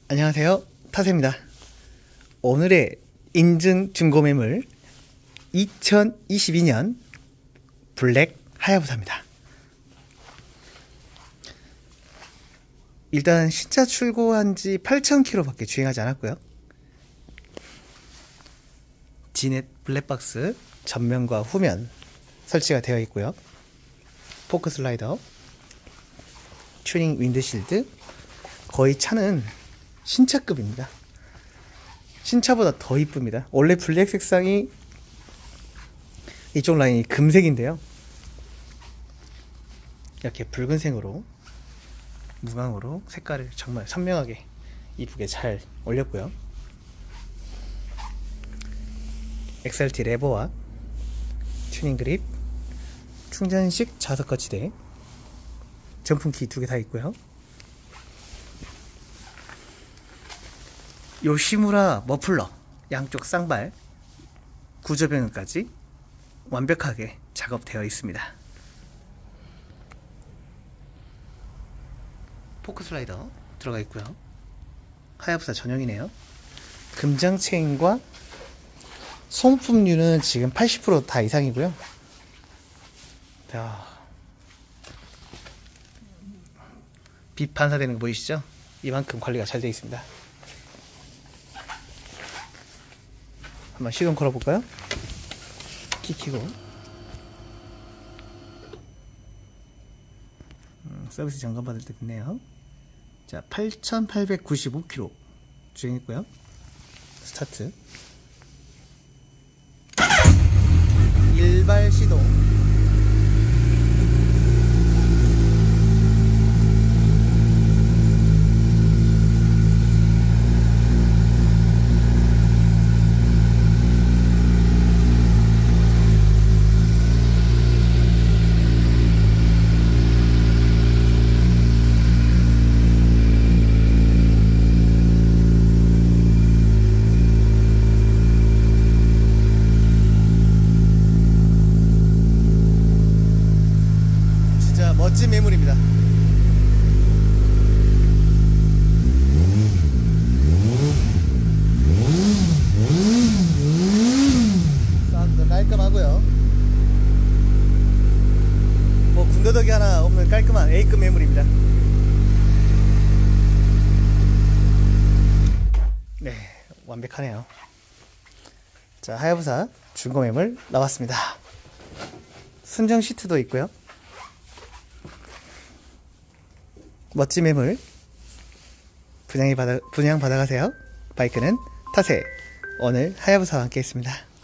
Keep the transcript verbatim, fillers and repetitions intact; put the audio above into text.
안녕하세요, 타세입니다. 오늘의 인증 중고매물 이천이십이 년 블랙 하야부사입니다. 일단 신차 출고한지 팔천 킬로미터 밖에 주행하지 않았고요. 지넷 블랙박스 전면과 후면 설치가 되어 있고요. 포크 슬라이더, 튜닝 윈드실드, 거의 차는 신차급입니다. 신차보다 더 이쁩니다. 원래 블랙 색상이 이쪽 라인이 금색인데요, 이렇게 붉은색으로 무광으로 색깔을 정말 선명하게 이쁘게 잘 올렸고요. 엑스알티 레버와 튜닝 그립, 충전식 자석 거치대, 전풍키 두 개 다 있고요. 요시무라 머플러 양쪽 쌍발 구조 변경까지 완벽하게 작업되어 있습니다. 포크 슬라이더 들어가 있고요. 하야부사 전용이네요. 금장 체인과 소모품류는 지금 팔십 퍼센트 다 이상이고요. 자, 빛 반사되는 거 보이시죠? 이만큼 관리가 잘 되어 있습니다. 한번 시동 걸어볼까요? 키 키고 음, 서비스 점검 받을 때 됐네요. 자, 팔천팔백구십오 킬로미터 주행했고요. 스타트. 일발 시동. 멋진 매물입니다. 사운드 깔끔하고요. 뭐 군더더기 하나 없는 깔끔한 A급 매물입니다. 네, 완벽하네요. 자, 하야부사 중고 매물 나왔습니다. 순정 시트도 있고요. 멋진 매물 분양이 받아, 분양 받아가세요. 바이크는 타세. 오늘 하야부사와 함께 했습니다.